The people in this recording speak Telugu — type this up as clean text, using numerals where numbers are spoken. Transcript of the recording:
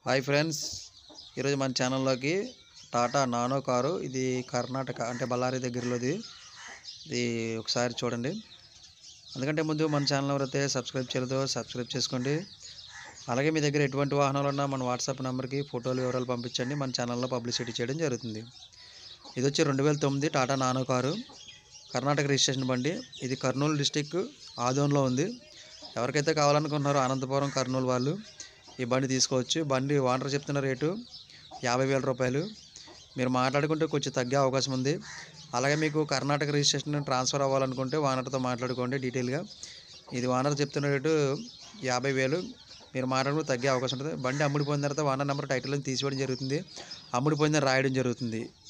హాయ్ ఫ్రెండ్స్, ఈరోజు మన ఛానల్లోకి టాటా నానో కారు. ఇది కర్ణాటక అంటే బళ్ళారి దగ్గరలోది. ఇది ఒకసారి చూడండి. అందుకంటే ముందు మన ఛానల్ ఎవరైతే సబ్స్క్రైబ్ చేయలేదో సబ్స్క్రైబ్ చేసుకోండి. అలాగే మీ దగ్గర ఎటువంటి వాహనాలు ఉన్నా మన వాట్సాప్ నెంబర్కి ఫోటోలు వివరాలు పంపించండి. మన ఛానల్లో పబ్లిసిటీ చేయడం జరుగుతుంది. ఇది వచ్చి 2009 Tata Nano car, Karnataka registration బండి. ఇది కర్నూలు డిస్టిక్ ఆదోన్లో ఉంది. ఎవరికైతే కావాలనుకుంటున్నారో అనంతపురం కర్నూలు వాళ్ళు ఈ బండి తీసుకోవచ్చు. బండి ఓనర్ చెప్తున్న రేటు 50,000 రూపాయలు. మీరు మాట్లాడుకుంటే కొంచెం తగ్గే అవకాశం ఉంది. అలాగే మీకు కర్ణాటక రిజిస్ట్రేషన్ ట్రాన్స్ఫర్ అవ్వాలనుకుంటే ఓనర్తో మాట్లాడుకోండి డీటెయిల్గా. ఇది ఓనర్ చెప్తున్న రేటు 50,000. మీరు మాట్లాడుకుంటే తగ్గే అవకాశం ఉంటుంది. బండి అమ్ముడిపోయిన తర్వాత ఓనర్ నెంబర్ టైటిల్ తీసివేయడం జరుగుతుంది, అమ్ముడిపోయిందని రాయడం జరుగుతుంది.